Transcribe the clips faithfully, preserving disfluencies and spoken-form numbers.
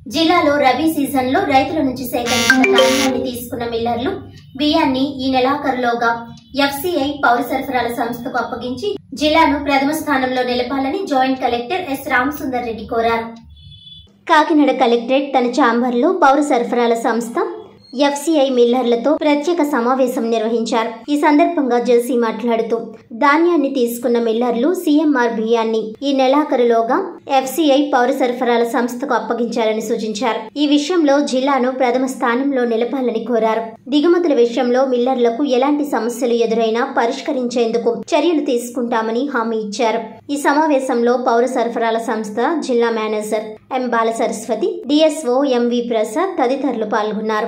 జిల్లాలో రబీ సీజన్లో రైతుల నుంచి సేకరించిన ధాన్యాన్ని తీసుకున్న మిల్లర్లు బియ్యాన్ని ఈ నెలాఖరులోగా ఎఫ్సీఐ పౌర సరఫరాల సంస్థకు అప్పగించి జిల్లాను ప్రథమ స్థానంలో నిలపాలని joint collector S Ramasundar Reddy కోరారు. కాకినాడ కలెక్టరేట్ తన ఛాంబర్లో పౌర సరఫరాల సంస్థ ఎఫ్సీఐ మిల్లర్లతో ప్రత్యేక సమావేశం నిర్వహించారు. ఈ సందర్భంగా జెసి మాట్లాడుతూ ధాన్యాన్ని తీసుకున్న మిల్లర్లు సీఎంఆర్ బియ్యాన్ని ఈ నెలాఖరులోగా ఎఫ్సీఐ పౌర సరఫరాల సంస్థకు అప్పగించాలని సూచించారు. ఈ విషయంలో జిల్లాను ప్రథమ స్థానంలో నిలపాలని కోరారు. దిగుమతుల విషయంలో మిల్లర్లకు ఎలాంటి సమస్యలు ఎదురైనా పరిష్కరించేందుకు చర్యలు తీసుకుంటామని హామీ ఇచ్చారు. ఈ సమావేశంలో పౌర సరఫరాల సంస్థ జిల్లా manager M Bala Saraswathi, DSO MV Prasad తదితరులు పాల్గొన్నారు.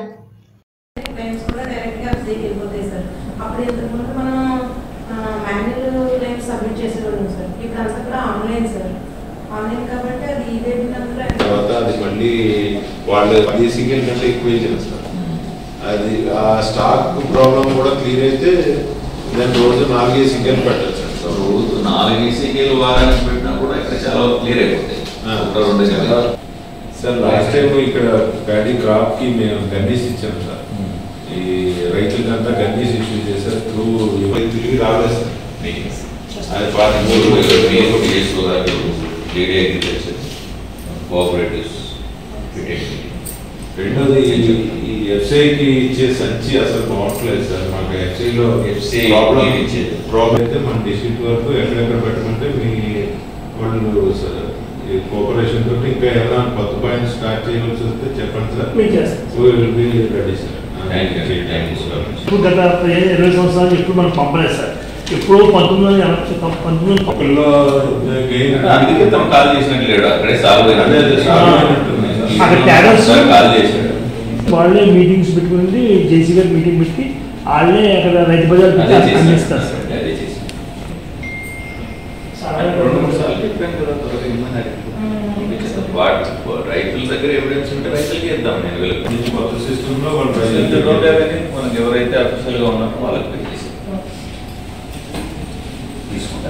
అప్పుడు ఇంతకుముందు మనం మాన్యువల్ లైన్ సబ్మిట్ చేసేవాళ్ళం సార్. ఇప్పుడు అంతా కూడా ఆన్లైన్ సార్. ఆన్లైన్ కాబట్టి అది ఇదే తర్వాత అది మళ్ళీ వాళ్ళు పది సింగిల్ కంటే ఎక్కువ ఇచ్చారు సార్. అది ఆ స్టాక్ ప్రాబ్లం కూడా క్లియర్ అయితే దాని రోజు నాలుగే సింగిల్ పెట్టచ్చు సార్. రోజు నాలుగే సింగిల్ వారానికి పెట్టినా కూడా ఇక్కడ చాలా క్లియర్ అయిపోతాయి సార్. లాస్ట్ టైం ఇక్కడ ప్యాడీ క్రాప్ కి మేము గన్నీస్ ఇచ్చాం సార్. ఈ రైతులకంతా గన్నీస్ ఇష్యూ చేశారు. త్రూ తిరిగి రాలేదు సార్. అది పార్టీ కోఆపరేటివ్స్. రెండోది ఈ ఎఫ్సీఐకి ఇచ్చే సంచి అసలు బాగుంటలేదు సార్. మాకు ఎఫ్సీఐలో ఎఫ్సీఐ ప్రాబ్లం ప్రాబ్లం అయితే మన డిస్ట్రిక్ట్ వరకు ఎక్కడెక్కడ పెట్టమంటే మీ వాళ్ళు సార్ కోఆపరేషన్ తోటి ఇంకా ఏమైనా కొత్త పాయింట్ స్టార్ట్ చేయవలసి వస్తే చెప్పండి సార్. Ready sir. ఇప్పుడు గత ఇరవై సంవత్సరాలు ఎప్పుడు మనం పంపలేదు సార్. ఎప్పుడో పంతొమ్మిది వందల పంతొమ్మిది అందుకే తను కాల్ చేసినట్టు లేడు. అక్కడే సాల్వ్ కాల్ చేశాడు. వాళ్ళే మీటింగ్స్ పెట్టుకుని జేసీ గారు మీటింగ్ పెట్టి వాళ్ళే అక్కడ రైతు బజార్ అందిస్తారు సార్. రెండు మూడు సార్లు చెప్పాను కదా. త్వరగా ఇమ్మని రైతుల దగ్గర ఎవిడెన్స్ ఉంటే రైతులకి ఇద్దాం. నేను వీళ్ళకి కొత్త సిస్టమ్ లో మనకి ఎవరైతే అఫీషియల్ గా ఉన్నారో వాళ్ళకి